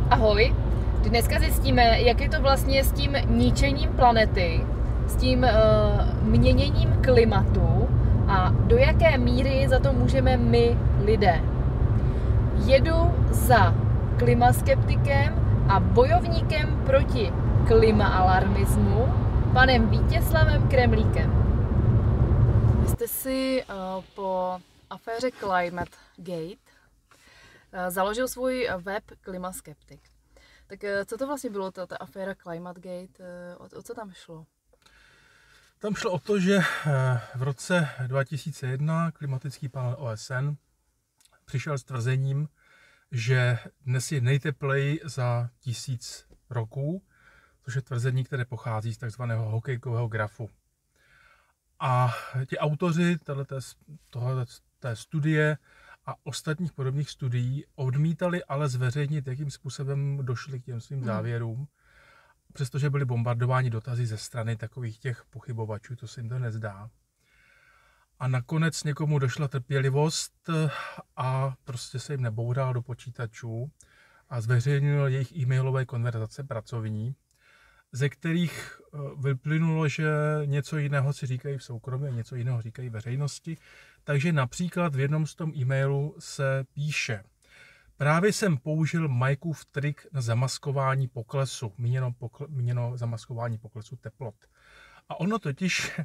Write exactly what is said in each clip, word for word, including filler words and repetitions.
Ahoj, dneska zjistíme, jak je to vlastně s tím ničením planety, s tím uh, měněním klimatu a do jaké míry za to můžeme my, lidé. Jedu za klimaskeptikem a bojovníkem proti klimaalarmismu, panem Vítězslavem Kremlíkem. Vy jste si uh, po aféře Climate Gate uh, založil svůj web Klimaskeptik. Tak co to vlastně bylo, ta, ta aféra Climate Gate? O, o co tam šlo? Tam šlo o to, že v roce dva tisíce jedna klimatický panel O S N přišel s tvrzením, že dnes je nejtepleji za tisíc roků, což je tvrzení, které pochází z takzvaného hokejkového grafu. A ti autoři této, tohle, té studie a ostatních podobných studií odmítali ale zveřejnit, jakým způsobem došli k těm svým hmm. závěrům, přestože byli bombardováni dotazy ze strany takových těch pochybovačů, to se jim to nezdá. A nakonec někomu došla trpělivost a prostě se jim neboural do počítačů a zveřejnil jejich e-mailové konverzace pracovní, ze kterých vyplynulo, že něco jiného si říkají v soukromí a něco jiného říkají veřejnosti. Takže například v jednom z tom e-mailu se píše: právě jsem použil Mikeův trik na zamaskování poklesu, míněno, pokle, míněno zamaskování poklesu teplot. A ono totiž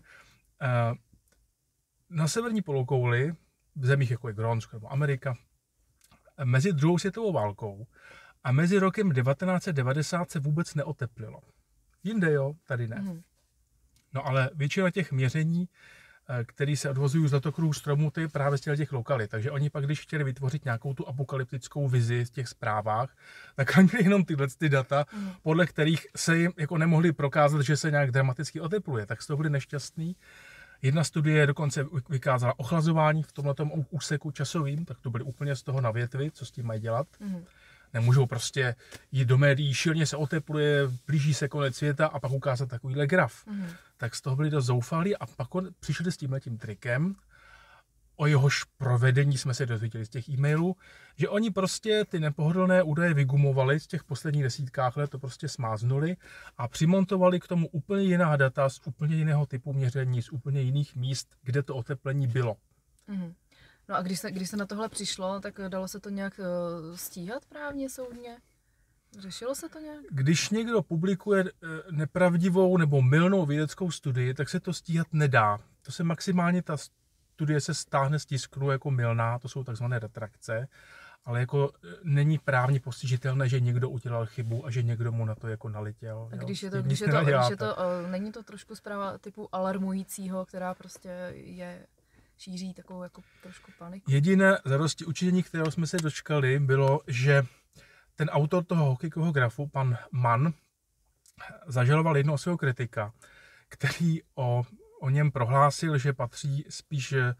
na severní polokouli, v zemích jako je Grónsko nebo Amerika, mezi druhou světovou válkou a mezi rokem devatenáct set devadesát se vůbec neoteplilo. Jinde jo, tady ne. Mm. No ale většina těch měření, které se odvozují z letokruhů stromů, to je právě z těch lokalit. Takže oni pak, když chtěli vytvořit nějakou tu apokalyptickou vizi v těch zprávách, tak oni měli jenom tyhle ty data, mm. podle kterých se jim jako nemohli prokázat, že se nějak dramaticky otepluje. Tak z toho byli nešťastní. Jedna studie dokonce vykázala ochlazování v tomhletom úseku časovým, tak to byli úplně z toho na větvi, co s tím mají dělat. Mm. Nemůžou prostě jít do médií, šíleně se otepluje, blíží se konec světa a pak ukázat takovýhle graf. Mm. Tak z toho byli dost zoufalí a pak on přišli s tímhletím trikem, o jehož provedení jsme se dozvěděli z těch e-mailů, že oni prostě ty nepohodlné údaje vygumovali z těch posledních desítkách let, to prostě smáznuli a přimontovali k tomu úplně jiná data z úplně jiného typu měření, z úplně jiných míst, kde to oteplení bylo. Mm. No a když se, když se na tohle přišlo, tak dalo se to nějak uh, stíhat právně, soudně? Řešilo se to nějak? Když někdo publikuje nepravdivou nebo mylnou vědeckou studii, tak se to stíhat nedá. To se maximálně, ta studie se stáhne z tiskru jako mylná, to jsou takzvané retrakce, ale jako není právně postižitelné, že někdo udělal chybu a že někdo mu na to jako naletěl. A když je to, když je to, když je to uh, není to trošku zpráva typu alarmujícího, která prostě je... šíří takovou jako trošku paniku. Jediné zadosti učinění, kterého jsme se dočkali, bylo, že ten autor toho hokejkového grafu, pan Mann, zažaloval jednoho svého kritika, který o, o něm prohlásil, že patří spíš, eh,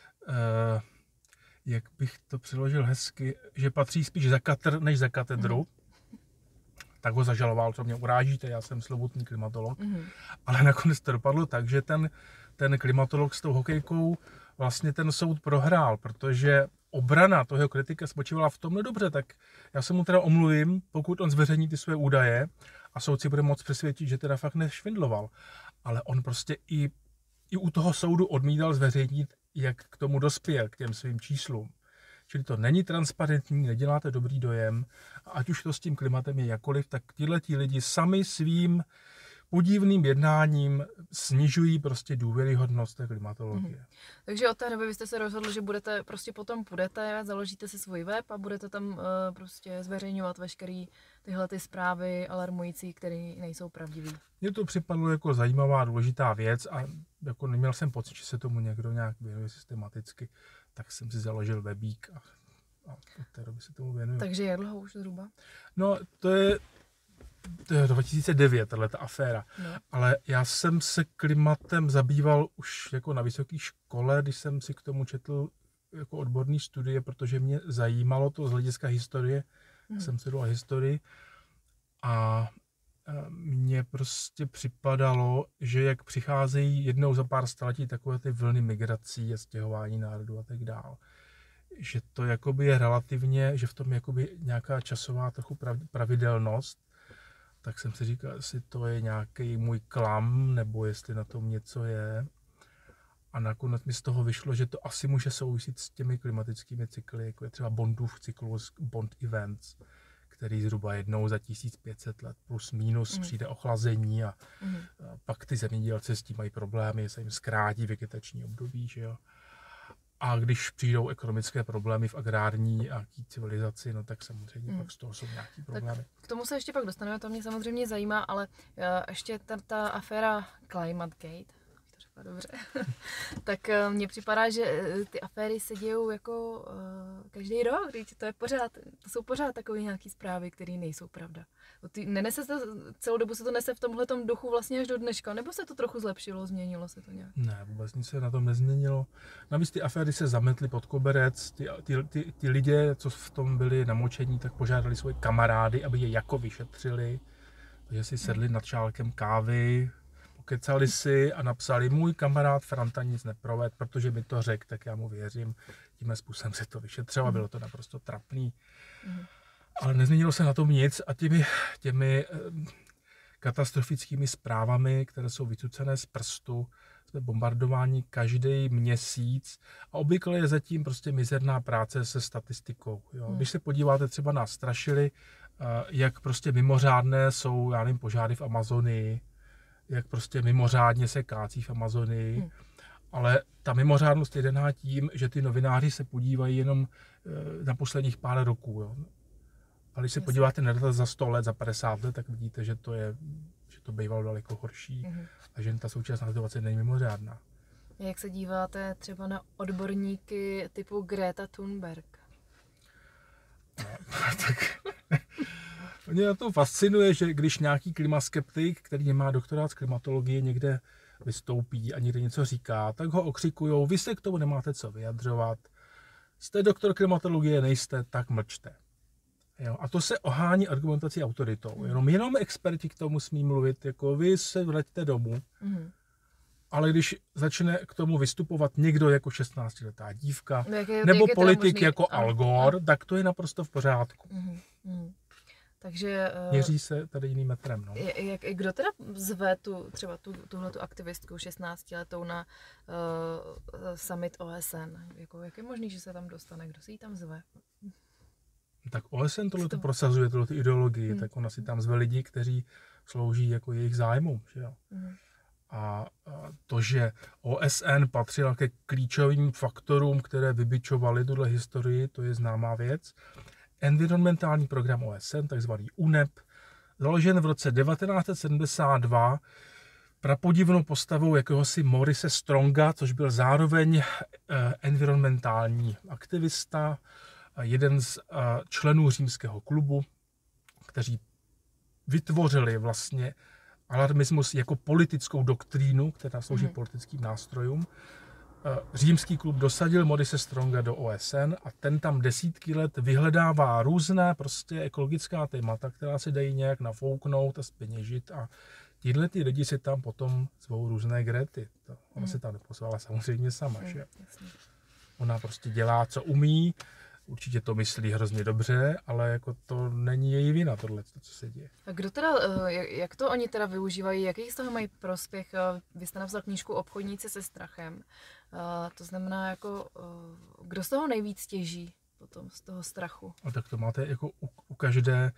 jak bych to přeložil hezky, že patří spíš za katr než za katedru. Mm. Tak ho zažaloval, co mě urážíte, já jsem slovutný klimatolog. Mm. Ale nakonec to dopadlo tak, že ten, ten klimatolog s tou hokejkou vlastně ten soud prohrál, protože obrana toho kritika spočívala v tom, no dobře, tak já se mu teda omluvím, pokud on zveřejní ty své údaje a soud si bude moct přesvědčit, že teda fakt nešvindloval. Ale on prostě i, i u toho soudu odmítal zveřejnit, jak k tomu dospěl, k těm svým číslům. Čili to není transparentní, neděláte dobrý dojem a ať už to s tím klimatem je jakoliv, tak tihleti lidi sami svým podivným jednáním snižují prostě důvěryhodnost té klimatologie. Hmm. Takže od té doby vy jste se rozhodli, že budete, prostě potom půjdete, založíte si svůj web a budete tam uh, prostě zveřejňovat veškeré tyhle ty zprávy alarmující, které nejsou pravdivé. Mně to připadlo jako zajímavá, důležitá věc a jako neměl jsem pocit, že se tomu někdo nějak věnuje systematicky, tak jsem si založil webík a, a od té doby se tomu věnuju. Takže jak dlouho už zhruba? No, to je To je dva tisíce devět, tato aféra. No. Ale já jsem se klimatem zabýval už jako na vysoké škole, když jsem si k tomu četl jako odborný studie, protože mě zajímalo to z hlediska historie. Hmm. Jsem studoval historii a mně prostě připadalo, že jak přicházejí jednou za pár staletí takové ty vlny migrací a stěhování národů a tak dál, že to jakoby je relativně, že v tom jakoby nějaká časová trochu pravidelnost, tak jsem si říkal, jestli to je nějaký můj klam, nebo jestli na tom něco je. A nakonec mi z toho vyšlo, že to asi může souviset s těmi klimatickými cykly, jako je třeba Bondův cyklus Bond Events, který zhruba jednou za tisíc pět set let plus minus mm. přijde ochlazení a, mm. a pak ty zemědělci s tím mají problémy, se jim zkrátí vegetační období, že jo. A když přijdou ekonomické problémy v agrární a civilizaci, no tak samozřejmě mm. pak z toho jsou nějaký problémy. Tak k tomu se ještě pak dostaneme, to mě samozřejmě zajímá, ale uh, ještě ta, ta aféra ClimateGate, to řekla dobře, tak uh, mně připadá, že uh, ty aféry se dějou jako uh, každý rok, když to je pořád, to jsou pořád takové nějaké zprávy, které nejsou pravda. Ty, nenese se, celou dobu se to nese v tomhletom duchu vlastně až do dneška, nebo se to trochu zlepšilo, změnilo se to nějak? Ne, vůbec nic se na tom nezměnilo. Navíc ty aféry se zametly pod koberec, ty, ty, ty, ty lidé, co v tom byli namočení, tak požádali svoje kamarády, aby je jako vyšetřili, takže si sedli nad šálkem kávy, pokecali si a napsali, můj kamarád Franta nic neproved, protože mi to řekl, tak já mu věřím. Tímhle způsobem se to vyšetřilo, bylo to naprosto trapný. Mm. Ale nezměnilo se na tom nic a těmi, těmi katastrofickými zprávami, které jsou vycucené z prstu, jsme bombardováni každý měsíc a obvykle je zatím prostě mizerná práce se statistikou. Jo. Hmm. Když se podíváte třeba na strašily, jak prostě mimořádné jsou, já nevím, požáry v Amazonii, jak prostě mimořádně se kácí v Amazonii, hmm. ale ta mimořádnost je daná tím, že ty novináři se podívají jenom na posledních pár roků. Jo. A když se Jasně. podíváte na data za sto let, za padesát let, tak vidíte, že to je, že to bývalo daleko horší mm-hmm. a že ta současná situace není mimořádná. Jak se díváte třeba na odborníky typu Greta Thunberg? No, tak mě na to fascinuje, že když nějaký klimaskeptik, který nemá doktorát z klimatologie, někde vystoupí a někde něco říká, tak ho okřikujou, vy se k tomu nemáte co vyjadřovat, jste doktor klimatologie, nejste, tak mlčte. Jo, a to se ohání argumentací autoritou. Jenom, jenom experti k tomu smí mluvit, jako vy se vraťte domů. Mm. Ale když začne k tomu vystupovat někdo jako šestnáctiletá dívka, no, jak je, nebo jak politik možný... jako Al Gore, a... tak to je naprosto v pořádku. Mm. Mm. Takže... Uh... Měří se tady jiným metrem. No. Jak, kdo teda zve tu, třeba tu, tuhletu aktivistku šestnáctiletou na uh, summit O S N? Jako, jak je možný, že se tam dostane? Kdo si ji tam zve? Tak O S N tohle to prosazuje, tohle ideologii, hmm. tak ona si tam zve lidi, kteří slouží jako jejich zájmům. Že jo? Hmm. A to, že O S N patřila ke klíčovým faktorům, které vybičovaly tuhle historii, to je známá věc. Environmentální program O S N, takzvaný U N E P, založen v roce devatenáct set sedmdesát dva prapodivnou postavou jakéhosi Maurice Stronga, což byl zároveň environmentální aktivista, jeden z členů římského klubu, kteří vytvořili vlastně alarmismus jako politickou doktrínu, která slouží mm. politickým nástrojům. Římský klub dosadil Maurice Stronga do O S N a ten tam desítky let vyhledává různé prostě ekologická témata, která se dají nějak nafouknout a zpeněžit a tyhle ty lidi si tam potom zvou různé Grety. To, ona mm. se tam nepozvala samozřejmě sama, mm, že? Ona prostě dělá, co umí, určitě to myslí hrozně dobře, ale jako to není její vina, tohle, co se děje. A kdo teda, jak to oni teda využívají, jaký z toho mají prospěch? Vy jste napsal knížku Obchodníci se strachem. To znamená, jako, kdo z toho nejvíc těží potom, z toho strachu? A tak to máte jako u, u každé...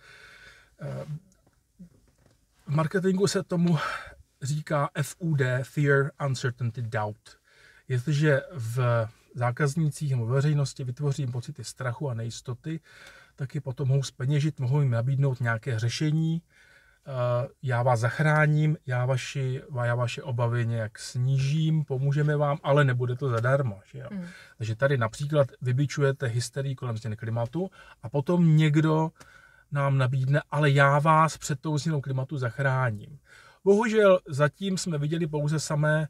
V marketingu se tomu říká F U D, Fear, Uncertainty, Doubt. Jestliže v zákaznících nebo veřejnosti vytvořím pocity strachu a nejistoty, tak je potom mohou zpeněžit, mohou jim nabídnout nějaké řešení. Já vás zachráním, já, vaši, já vaše obavy nějak snížím, pomůžeme vám, ale nebude to zadarmo. Že jo? Mm. Takže tady například vybičujete hysterii kolem změny klimatu a potom někdo nám nabídne, ale já vás před tou změnou klimatu zachráním. Bohužel zatím jsme viděli pouze samé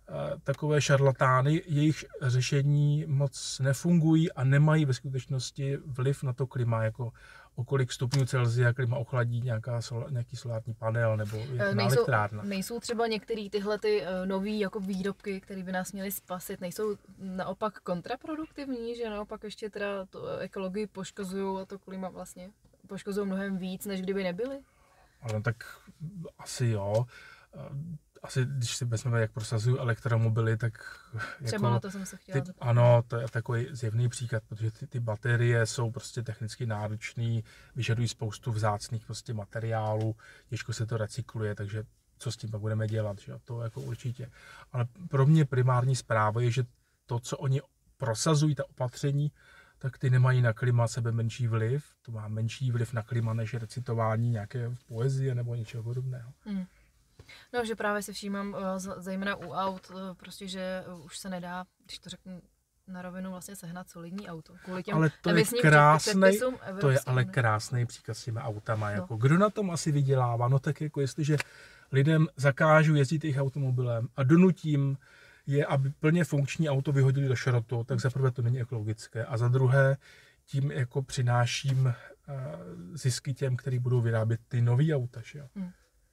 takové šarlatány, jejich řešení moc nefungují a nemají ve skutečnosti vliv na to klima, jako o kolik stupňů Celsia klima ochladí nějaká sol, nějaký solární panel nebo elektrárna. Nejsou třeba některé tyhle ty nový jako výrobky, které by nás měly spasit, nejsou naopak kontraproduktivní, že naopak ještě teda to ekologii poškozují a to klima vlastně poškozují mnohem víc, než kdyby nebyly? Ale tak asi jo. Asi když si vezmeme, jak prosazují elektromobily, tak třeba jako na to jsem se chtěla ty, ano, to je takový zjevný příklad, protože ty, ty baterie jsou prostě technicky náročný, vyžadují spoustu vzácných prostě materiálů, těžko se to recykluje, takže co s tím pak budeme dělat, že? To jako určitě. Ale pro mě primární zpráva je, že to, co oni prosazují, ta opatření, tak ty nemají na klima sebe menší vliv, to má menší vliv na klima než recitování nějaké poezie nebo něčeho podobného. Hmm. No, že právě si všímám, zejména u aut, prostě, že už se nedá, když to řeknu na rovinu, vlastně sehnat solidní auto. Kvůli těm ale to je krásný, to je ale ne? krásný příklad s těmi autama. Jako, no. Kdo na tom asi vydělává? No tak jako jestliže lidem zakážu jezdit jejich automobilem a donutím je, aby plně funkční auto vyhodili do šrotu, tak za prvé to není ekologické a za druhé tím jako přináším uh, zisky těm, kteří budou vyrábět ty nový auta. Že jo? Hmm.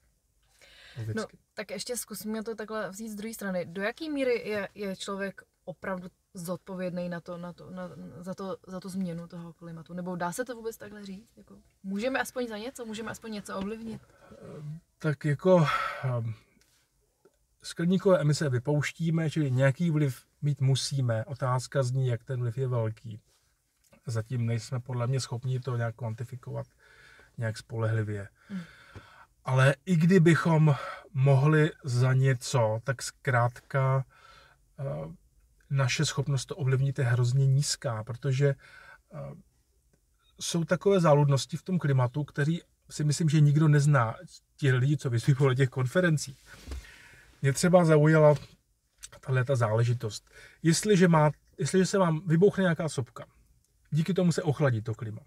No, tak ještě zkusíme to takhle vzít z druhé strany. Do jaké míry je, je člověk opravdu zodpovědný na to, na to, na, za, to, za tu změnu toho klimatu? Nebo dá se to vůbec takhle říct? Jako, můžeme aspoň za něco? Můžeme aspoň něco ovlivnit? Tak jako skleníkové emise vypouštíme, čili nějaký vliv mít musíme. Otázka zní, jak ten vliv je velký. Zatím nejsme podle mě schopni to nějak kvantifikovat nějak spolehlivě. Hmm. Ale i kdybychom mohli za něco, tak zkrátka uh, naše schopnost to ovlivnit je hrozně nízká, protože uh, jsou takové záludnosti v tom klimatu, který si myslím, že nikdo nezná. Ti lidi, co vystupují na těch konferencích. Mě třeba zaujala tato záležitost. Jestliže, má, jestliže se vám vybouchne nějaká sopka, díky tomu se ochladí to klima.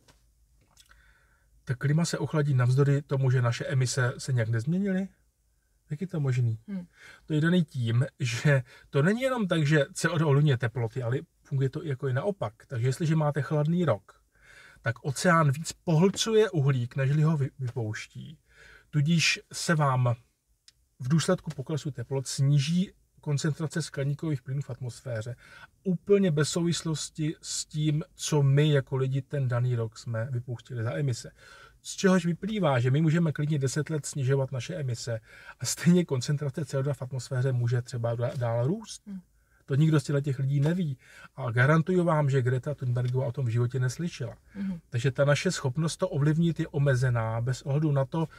Tak klima se ochladí navzdory tomu, že naše emise se nějak nezměnily? Jak je to možný? Hmm. To je daný tím, že to není jenom tak, že C O dva ovlivňuje teploty, ale funguje to i jako i naopak. Takže jestliže máte chladný rok, tak oceán víc pohlcuje uhlík, než ho vypouští. Tudíž se vám v důsledku poklesu teplot sníží koncentrace skleníkových plynů v atmosféře. Úplně bez souvislosti s tím, co my jako lidi ten daný rok jsme vypouštili za emise. Z čehož vyplývá, že my můžeme klidně deset let snižovat naše emise a stejně koncentrace C O dva v atmosféře může třeba dál růst. Hmm. To nikdo z těch lidí neví. A garantuju vám, že Greta Thunbergová o tom v životě neslyšela. Hmm. Takže ta naše schopnost to ovlivnit je omezená bez ohledu na to,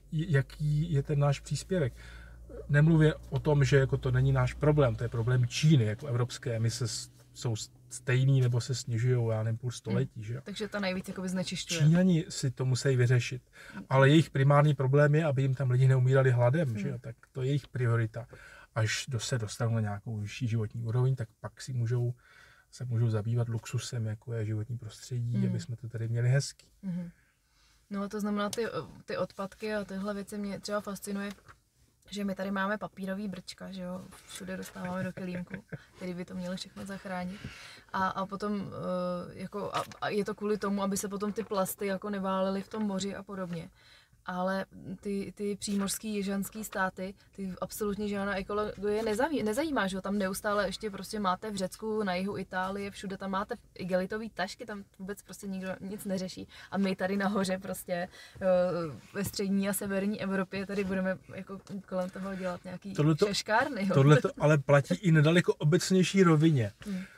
jaký je ten náš příspěvek. Nemluvě o tom, že jako to není náš problém, to je problém Číny, jako evropské emise jsou stejný nebo se snižují, já nevím, půl století. Že? Takže ta nejvíc jakoby znečišťuje. Číňani si to musí vyřešit, ale jejich primární problém je, aby jim tam lidi neumírali hladem, hmm. že? Tak to je jejich priorita. Až do se dostanou na nějakou vyšší životní úroveň, tak pak si můžou, se můžou zabývat luxusem, jako je životní prostředí, hmm. aby jsme to tady měli hezký. Hmm. No a to znamená, ty, ty odpadky a tyhle věci mě třeba fascinuje, že my tady máme papírový brčka, že jo, všude dostáváme do kelímku, který by to měli všechno zachránit. A, a potom jako, a, a je to kvůli tomu, aby se potom ty plasty jako neválely v tom moři a podobně. Ale ty, ty přímořský jižanský státy, ty absolutně žádná ekologie nezaví, nezajímá, že jo, tam neustále ještě prostě máte v Řecku, na jihu Itálie, všude tam máte igelitový tašky, tam vůbec prostě nikdo nic neřeší. A my tady nahoře prostě ve střední a severní Evropě tady budeme jako kolem toho dělat nějaký tohleto, šeškárny. Tohleto ale platí i na daleko obecnější rovině. Hmm. Uh,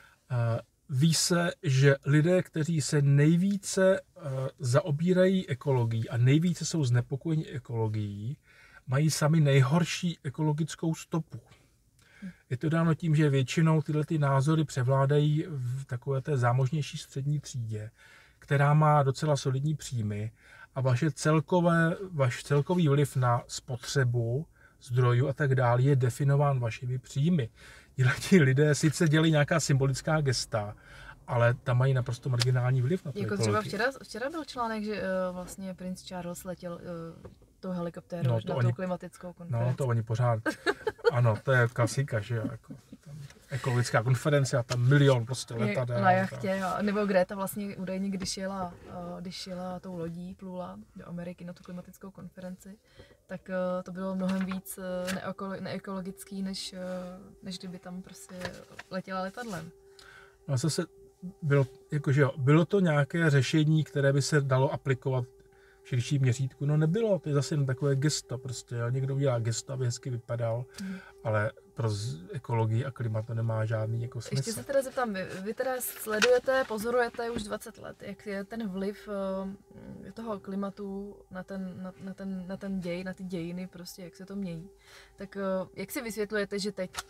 Ví se, že lidé, kteří se nejvíce uh, zaobírají ekologií a nejvíce jsou znepokojeni ekologií, mají sami nejhorší ekologickou stopu. Je to dáno tím, že většinou tyhle ty názory převládají v takové té zámožnější střední třídě, která má docela solidní příjmy a vaše celkové, vaš celkový vliv na spotřebu zdrojů a tak dále je definován vašimi příjmy. Ti lidé sice dělají nějaká symbolická gesta, ale tam mají naprosto marginální vliv na to. Jako třeba včera, včera byl článek, že uh, vlastně princ Charles letěl uh, tou helikoptérou no, na oni, tou klimatickou konferenci. No to oni pořád. Ano, to je klasika, že jo. Jako, ekologická konference a tam milion prostě letadel. Na jachtě, a, nebo Greta vlastně údajně, když jela, když jela tou lodí, plula do Ameriky na tu klimatickou konferenci, tak to bylo mnohem víc neekologický, než, než kdyby tam prostě letěla letadlem. No zase bylo, jakože jo, bylo to nějaké řešení, které by se dalo aplikovat v širším měřítku. No nebylo, to je zase jen takové gesto prostě, jo. Někdo udělá gesto, aby hezky vypadal, mm. ale pro ekologii a klima to nemá žádný jako smysl. Ještě se teda zeptám, vy, vy teda sledujete, pozorujete už dvacet let, jak je ten vliv uh, toho klimatu na ten, na, na, ten, na ten děj, na ty dějiny, prostě jak se to mění. Tak uh, jak si vysvětlujete, že teď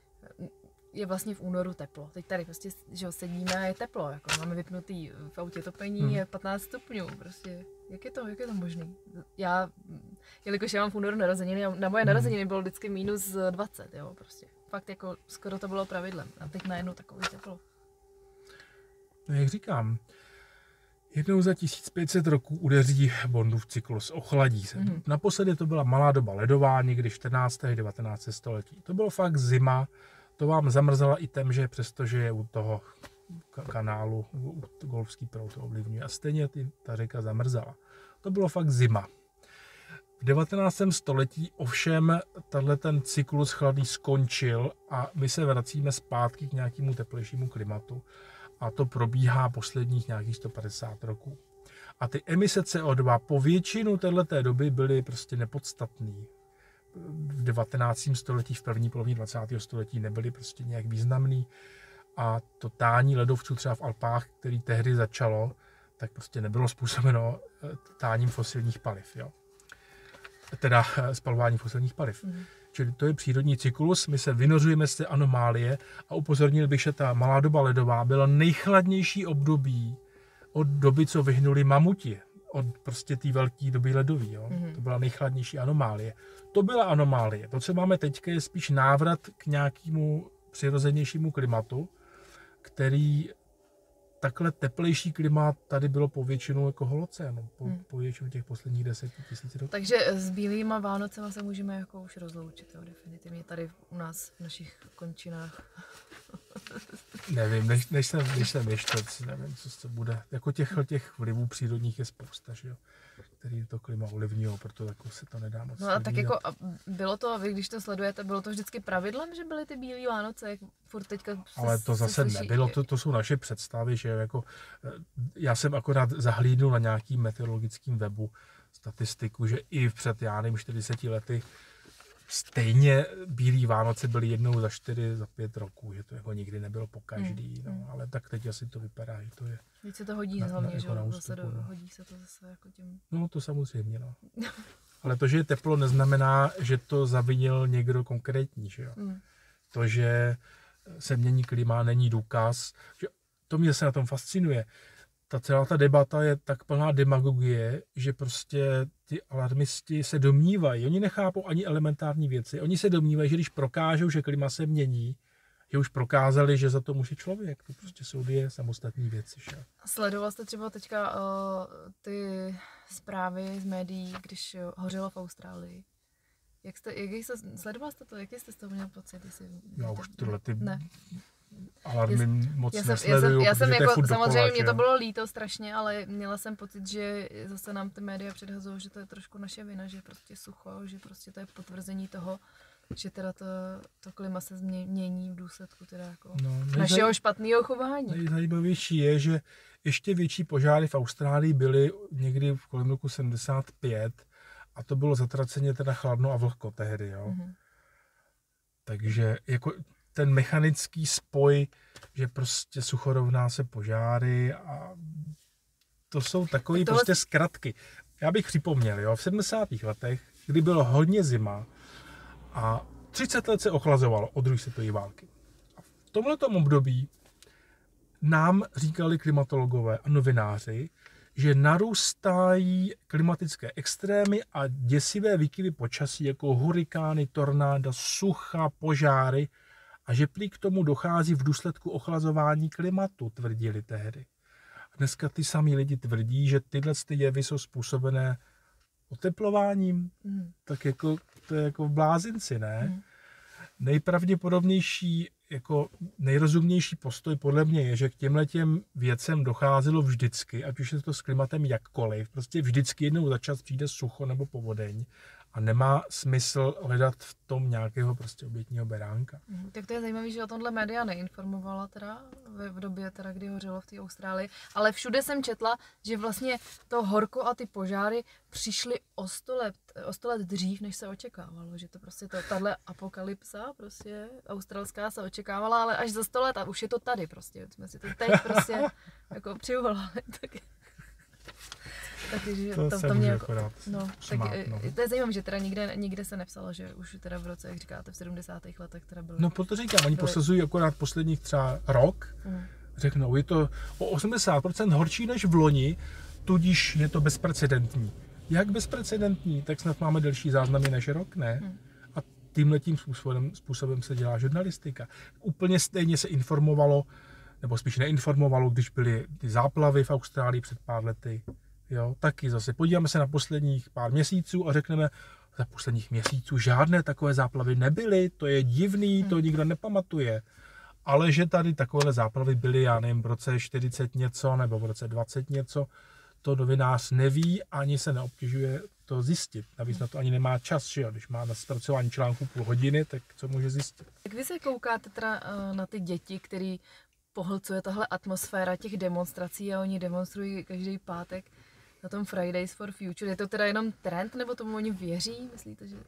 je vlastně v únoru teplo. Teď tady prostě, že sedíme a je teplo, jako máme vypnutý v autě topení, hmm. je patnáct stupňů, prostě. Jak je to, jak je to možný? Já, jelikož já mám v únoru narozeniny, na moje hmm. narozeniny bylo vždycky minus dvacet, jo, prostě. Fakt jako skoro to bylo pravidlem. A teď najednou takové teplo. No jak říkám, jednou za tisíc pět set roků udeří Bondův cyklus, ochladí se. Hmm. Naposledy to byla malá doba ledová, někdy čtrnáctého a devatenáctého století. To bylo fakt zima. To vám zamrzela i Temže, přestože je u toho kanálu golfský proud to ovlivňuje. A stejně ta řeka zamrzala. To bylo fakt zima. V devatenáctém století ovšem tenhle ten cyklus chladný skončil a my se vracíme zpátky k nějakému teplejšímu klimatu. A to probíhá posledních nějakých sto padesát roků. A ty emise C O dva po většinu téhleté doby byly prostě nepodstatný. V devatenáctém století, v první polovině dvacátého století nebyly prostě nějak významný a to tání ledovců třeba v Alpách, který tehdy začalo, tak prostě nebylo způsobeno táním fosilních paliv, jo. Teda spalování fosilních paliv. Mm. Čili to je přírodní cyklus, my se vynořujeme z té anomálie a upozornil bych, že ta malá doba ledová byla nejchladnější období od doby, co vyhnuli mamuti. Od prostě té velké doby ledový, jo. Mm-hmm. To byla nejchladnější anomálie. To byla anomálie. To, co máme teď, je spíš návrat k nějakému přirozenějšímu klimatu, který takhle teplejší klima tady bylo po většinu jako holocénu, po, mm. po většinu těch posledních deseti tisíc roků. Takže s bílýma Vánocema se můžeme jako už rozloučit, jo, definitivně tady u nás v našich končinách. Nevím, než, než, jsem, než jsem ještec, nevím, co to bude. Jako těch, těch vlivů přírodních je spousta, že jo, který to klima ovlivňují, proto jako se to nedá moc. No a tak jako a bylo to, vy když to sledujete, bylo to vždycky pravidlem, že byly ty bílý Vánoce, jak furt teďka se, ale to zase slyší, nebylo, to, to jsou naše představy, že jako já jsem akorát zahlídnul na nějakým meteorologickým webu statistiku, že i před, já nevím, čtyřiceti lety stejně bílý Vánoce byly jednou za čtyři, za pět roků, že to jako nikdy nebylo po každý, mm, no, ale tak teď asi to vypadá, že to je. Teď se to hodí na, hlavně, na, že jako zase do, no. hodí se to zase jako tím. No to samozřejmě, no. Ale to, že je teplo, neznamená, že to zavinil někdo konkrétní, že jo. Mm. To, že se mění klima, není důkaz, že to mě se na tom fascinuje. Ta celá ta debata je tak plná demagogie, že prostě ty alarmisti se domnívají, oni nechápou ani elementární věci, oni se domnívají, že když prokážou, že klima se mění, že už prokázali, že za to může člověk. To prostě jsou dvě samostatní věci. Že? Sledoval jste třeba teďka uh, ty zprávy z médií, když hořelo v Austrálii? Jak jste, jak jste, sledoval jste to? Jaký jste z toho měl pocit? Jestli, já už tyhle ty... Ne. Alarmy moc já jsem, nesleduju, já jsem, já jsem jako, samozřejmě mě to bylo líto strašně, ale měla jsem pocit, že zase nám ty média předhazují, že to je trošku naše vina, že je prostě sucho, že prostě to je potvrzení toho, že teda to, to klima se mění v důsledku teda jako no, nejzaj... našeho špatného chování. Nejzajímavější je, že ještě větší požáry v Austrálii byly někdy v kolem roku sedmdesát pět a to bylo zatraceně teda chladno a vlhko tehdy, jo. Mm-hmm. Takže jako ten mechanický spoj, že prostě sucho rovná se požáry a to jsou takové tohle... prostě zkratky. Já bych připomněl, jo, v sedmdesátých letech, kdy bylo hodně zima a třicet let se ochlazovalo od druhé světové války. A v tomhletom období nám říkali klimatologové a novináři, že narůstají klimatické extrémy a děsivé výkyvy počasí jako hurikány, tornáda, sucha, požáry a že prý k tomu dochází v důsledku ochlazování klimatu, tvrdili tehdy. A dneska ty samý lidi tvrdí, že tyhle ty jevy jsou způsobené oteplováním. Mm. Tak jako, to je jako v blázinci, ne? Mm. nejpravděpodobnější, jako nejrozumnější postoj podle mě je, že k těmhletěm věcem docházelo vždycky, ať už je to s klimatem jakkoliv. Prostě vždycky jednou za čas přijde sucho nebo povodeň a nemá smysl hledat v tom nějakého prostě obětního beránka. Mm, tak to je zajímavé, že o tomhle média neinformovala teda v, v době, teda, kdy hořelo v té Austrálii, ale všude jsem četla, že vlastně to horko a ty požáry přišly o sto let, o sto let dřív, než se očekávalo, že to prostě to, tahle apokalypsa prostě australská se očekávala, ale až za sto let a už je to tady prostě, jsme si to teď prostě jako přivolali. Tak... Takže to, to, se to mě jako, no, smát, tak, no. To je zajímavé, že teda nikde, nikde se nepsalo, že už teda v roce, jak říkáte, v sedmdesátých letech teda bylo. No proto říkám, oni byli... posazují akorát posledních třeba rok, mm. řeknou, je to o osmdesát procent horší než v loni, tudíž je to bezprecedentní. Jak bezprecedentní? Tak snad máme delší záznamy než rok, ne? Mm. A tímhletím způsobem, způsobem se dělá žurnalistika. Úplně stejně se informovalo, nebo spíš neinformovalo, když byly ty záplavy v Austrálii před pár lety. Jo, taky zase podíváme se na posledních pár měsíců a řekneme, za posledních měsíců žádné takové záplavy nebyly, to je divný, to nikdo nepamatuje. Ale že tady takové záplavy byly, já nevím, v roce čtyřicet něco nebo v roce dvacet něco, to novinář neví, ani se neobtěžuje to zjistit. Navíc na to ani nemá čas, že jo? Když má na zpracování článku půl hodiny, tak co může zjistit? Jak vy se koukáte teda na ty děti, který pohlcuje tahle atmosféra těch demonstrací a oni demonstrují každý pátek na tom Fridays for Future. Je to teda jenom trend, nebo tomu oni věří? Myslíte, že...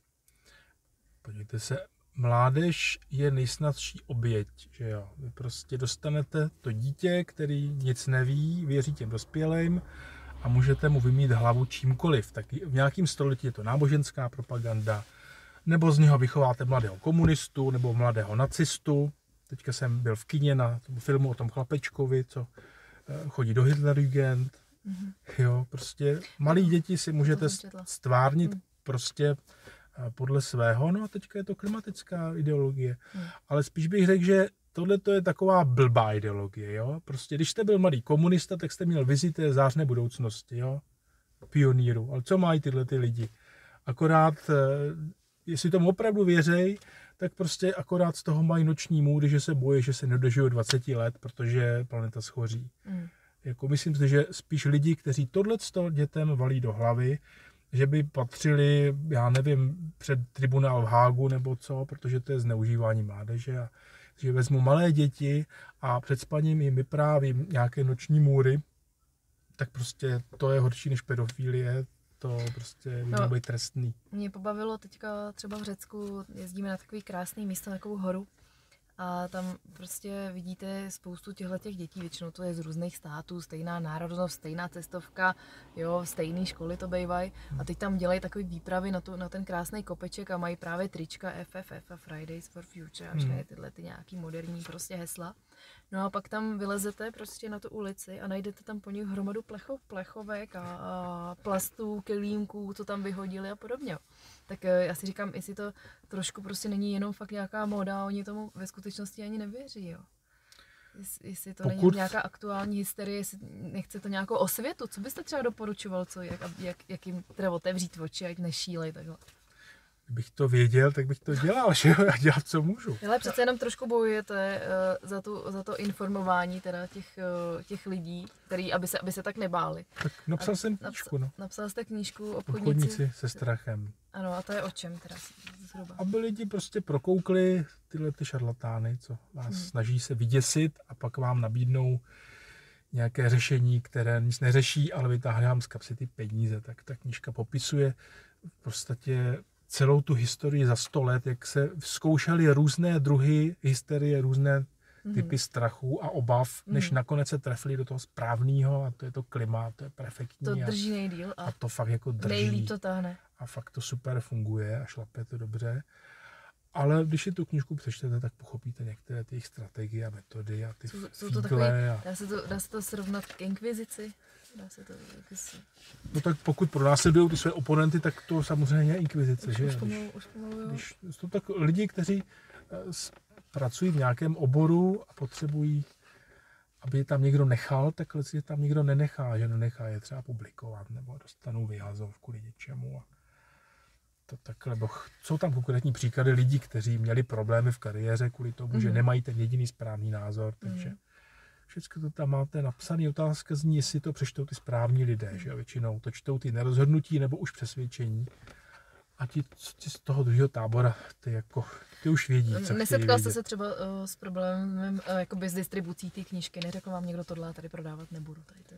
Podívejte se, mládež je nejsnazší oběť, že jo. Vy prostě dostanete to dítě, který nic neví, věří těm dospělým a můžete mu vymít hlavu čímkoliv. Tak v nějakém století je to náboženská propaganda, nebo z něho vychováte mladého komunistu, nebo mladého nacistu. Teďka jsem byl v kině na filmu o tom chlapečkovi, co chodí do Hitlerjugend. Mm-hmm. Jo, prostě malí děti si můžete stvárnit mm. prostě podle svého, no a teďka je to klimatická ideologie. Mm. Ale spíš bych řekl, že tohle to je taková blbá ideologie, jo. Prostě když jste byl mladý komunista, tak jste měl vizi té zářné budoucnosti, jo. Pionýru. Ale co mají tyhle ty lidi? Akorát, jestli tomu opravdu věřej, tak prostě akorát z toho mají noční můdy, že se bojí, že se nedožijou dvacet let, protože planeta schoří. Mm. Jako myslím si, že spíš lidi, kteří tohleto dětem valí do hlavy, že by patřili, já nevím, před tribunál v Hágu nebo co, protože to je zneužívání mládeže. A že vezmu malé děti a před spaním jim vyprávím nějaké noční můry, tak prostě to je horší než pedofilie, to prostě by mělo být trestný. Mě pobavilo teďka třeba v Řecku, jezdíme na takový krásný místo, na takovou horu. A tam prostě vidíte spoustu těchto dětí, většinou to je z různých států, stejná národnost, stejná cestovka, jo, stejné školy to bývají. A teď tam dělají takové výpravy na, to, na ten krásný kopeček a mají právě trička F F F a Fridays for Future a všechny tyhle ty nějaký moderní prostě hesla. No a pak tam vylezete prostě na tu ulici a najdete tam po nich hromadu plecho, plechovek a, a plastů, kelímků, co tam vyhodili a podobně. Tak já si říkám, jestli to trošku prostě není jenom fakt nějaká móda a oni tomu ve skutečnosti ani nevěří, jo. Jest, jestli to Pokud... není nějaká aktuální hysterie, jestli nechce to nějakou osvětu, co byste třeba doporučoval, co, jak, jak, jak jim teda otevřít oči, ať nešílej takhle. Kdybych to věděl, tak bych to dělal, že jo, já dělám, co můžu. Ale přece jenom trošku bojujete uh, za, tu, za to informování teda těch, uh, těch lidí, který, aby se, aby se tak nebáli. Tak napsal a, jsem knížku, no. Napsal jste knížku Obchodníci. Obchodníci se strachem. Ano, a to je o čem teda zhruba? Aby lidi prostě prokoukli tyhle ty šarlatány, co vás hmm. snaží se vyděsit a pak vám nabídnou nějaké řešení, které nic neřeší, ale vytáhne vám z kapsy ty peníze. Tak ta knížka popisuje v podstatě celou tu historii za sto let, jak se zkoušely různé druhy hysterie, různé typy strachů a obav, než mm. nakonec se trefili do toho správného a to je to klima, to je perfektní. To drží nejdýl. A, a to fakt jako drží. Nejlíp to táhne. A fakt to super funguje a šlape to dobře. Ale když si tu knížku přečtete, tak pochopíte některé ty jejich strategie a metody a ty jsou, jsou to takový, a... dá, se to, dá se to srovnat k inkvizici? Dá se to jakýsi... No tak pokud pronásledují ty své oponenty, tak to samozřejmě je inkvizice, už, že? Už pomalu, už pomalu, když, když jsou tak lidi, kteří pracují v nějakém oboru a potřebují, aby je tam někdo nechal, tak si je tam někdo nenechá, že nenechá je třeba publikovat nebo dostanou vyhazovku kvůli něčemu. to takhle, bo jsou tam konkrétní příklady lidí, kteří měli problémy v kariéře kvůli tomu, mm. že nemají ten jediný správný názor, takže mm. všechno to tam máte napsané. Otázka zní, jestli to přečtou ty správní lidé, mm. že většinou to čtou ty nerozhodnutí nebo už přesvědčení. A ti, ti z toho druhého tábora, ty, jako, ty už vědí, co Nesetkal jste se třeba uh, s problémem uh, jakoby s distribucí té knížky? Neřekl vám někdo, tohle tady prodávat nebudu? Tady to.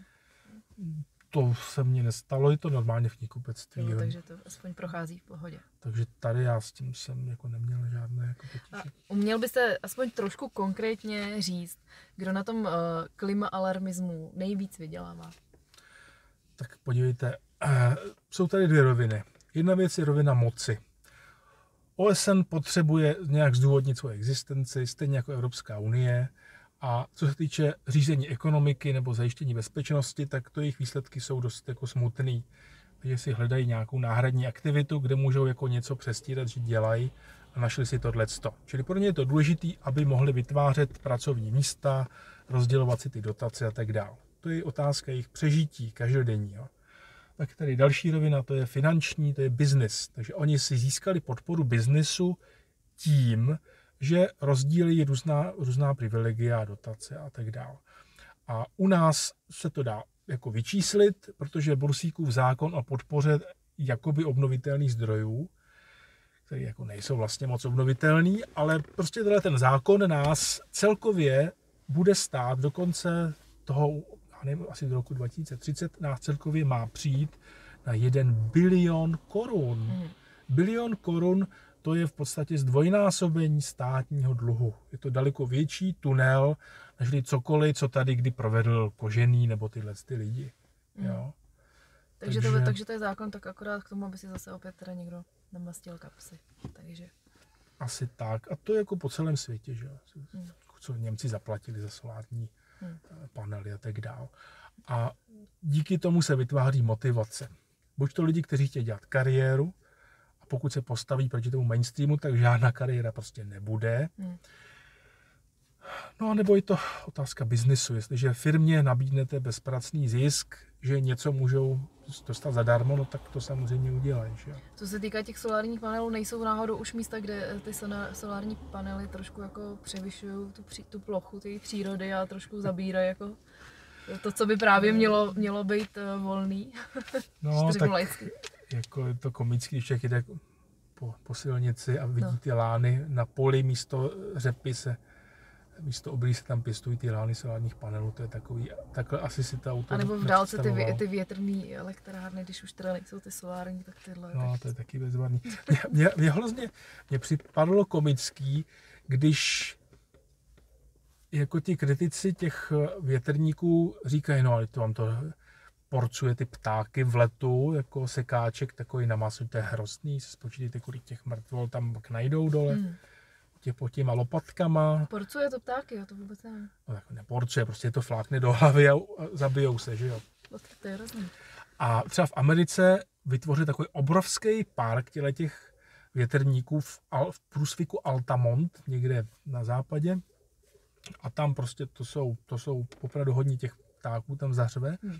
To se mně nestalo, je to normálně v knihkupectví. Jo, takže to aspoň prochází v pohodě. Takže tady já s tím jsem jako neměl žádné jako potíže. Uměl byste aspoň trošku konkrétně říct, kdo na tom uh, klimaalarmismu nejvíc vydělává? Tak podívejte, uh, jsou tady dvě roviny. Jedna věc je rovina moci. O S N potřebuje nějak zdůvodnit svou existenci, stejně jako Evropská unie. A co se týče řízení ekonomiky nebo zajištění bezpečnosti, tak to jejich výsledky jsou dost jako smutný. Takže si hledají nějakou náhradní aktivitu, kde můžou jako něco přestírat, že dělají a našli si tohleto. Čili pro ně je to důležité, aby mohli vytvářet pracovní místa, rozdělovat si ty dotace a tak dále. To je otázka jejich přežití každodenního. Tak tady další rovina, to je finanční, to je biznis. Takže oni si získali podporu biznisu tím, že rozdílí různá, různá privilegia, dotace a tak dále. A u nás se to dá jako vyčíslit, protože Bursíkův zákon o podpoře jakoby obnovitelných zdrojů, které jako nejsou vlastně moc obnovitelný, ale prostě tenhle ten zákon nás celkově bude stát do konce toho, já nevím, asi do roku dva tisíce třicet, nás celkově má přijít na jeden bilion korun. Hmm. Bilion korun, to je v podstatě zdvojnásobení státního dluhu. Je to daleko větší tunel, než cokoliv, co tady kdy provedl Kožený nebo tyhle ty lidi. Mm. Jo? Takže, takže... To, takže to je zákon tak akorát k tomu, aby si zase opět teda někdo namastil kapsy. Takže... Asi tak. A to je jako po celém světě, že? Mm. Co Němci zaplatili za solární mm. panely a tak dál. A díky tomu se vytváří motivace. Buď to lidi, kteří chtějí dělat kariéru, pokud se postaví proti tomu mainstreamu, tak žádná kariéra prostě nebude. Hmm. No a nebo je to otázka biznisu. Jestliže firmě nabídnete bezpracný zisk, že něco můžou dostat zadarmo, no tak to samozřejmě udělají. Že? Co se týká těch solárních panelů, nejsou náhodou už místa, kde ty solární panely trošku jako převyšují tu, tu plochu té přírody a trošku zabírají jako to, co by právě mělo, mělo být uh, volný. No, tak jako je to komický, když člověk jde po, po silnici a vidí no. ty lány na poli, místo řepy se, místo obilí se tam pěstují ty lány solárních panelů, to je takový, takhle asi si to auto. A nebo v dálce ty, vě, ty větrný elektrárny, když už teda nejsou ty solární, tak tyhle. No, tak... to je taky bezvadný. Mě, mě, mě hrozně, mě připadlo komický, když jako ti kritici těch větrníků říkají, no ale to vám to porcuje ty ptáky v letu, jako sekáček takový na maso, to je hrozný, se spočítejte, kolik těch mrtvol tam pak najdou dole, hmm. těch pod těma lopatkama. Porcuje to ptáky, jo, to vůbec nevím. No tak neporcuje, prostě to flákne do hlavy a zabijou se, že jo. To je hrozný. A třeba v Americe vytvořili takový obrovský park těch větrníků v, Al, v průsviku Altamont, někde na západě. A tam prostě to jsou, to jsou opravdu hodně těch ptáků tam zařve. Hmm.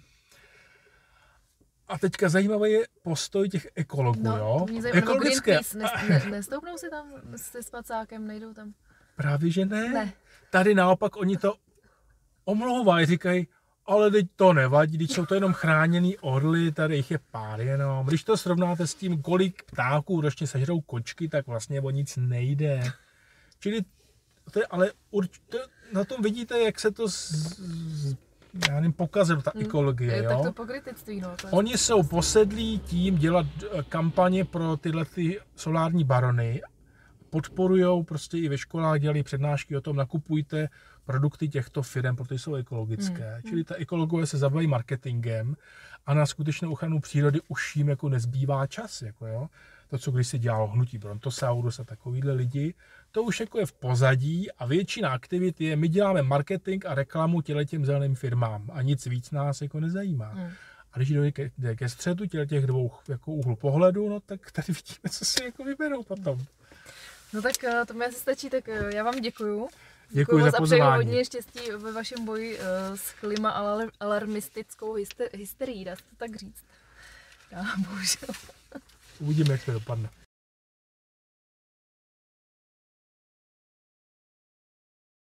A teďka zajímavý je postoj těch ekologů, no, jo? Ekologické. Ne, ne, nestoupnou si tam se spacákem, nejdou tam? Právě, že ne. ne. Tady naopak oni to omlouvají, říkají, ale teď to nevadí, teď jsou to jenom chráněný orly, tady jich je pár jenom. Když to srovnáte s tím, kolik ptáků ročně sežrou kočky, tak vlastně o nic nejde. Čili to je, ale určitě, na tom vidíte, jak se to z, z, já nevím, pokazilo, ta ekologie, hmm, jo? Tak to pokrytectví, no. To je... Oni jsou posedlí tím dělat kampaně pro tyhle ty solární barony, podporujou prostě i ve školách, dělají přednášky o tom, nakupujte produkty těchto firm, protože jsou ekologické. Hmm. Čili ta ekologové se zabývají marketingem a na skutečnou ochranu přírody už jim jako nezbývá čas, jako jo? To, co když se dělalo hnutí Brontosaurus a takovýhle lidi, to už jako je v pozadí a většina aktivit je, my děláme marketing a reklamu těm zeleným firmám a nic víc nás jako nezajímá. Hmm. A když jde ke, jde ke středu těch dvou jako úhlu pohledu, no tak tady vidíme, co si jako vyberou potom. No tak to mi asi stačí, tak já vám děkuju. Děkuji za pozvání. A přeju hodně štěstí ve vašem boji s klima alarmistickou hysterií, dá se to tak říct. Já, bohužel. Uvidíme, jak to dopadne.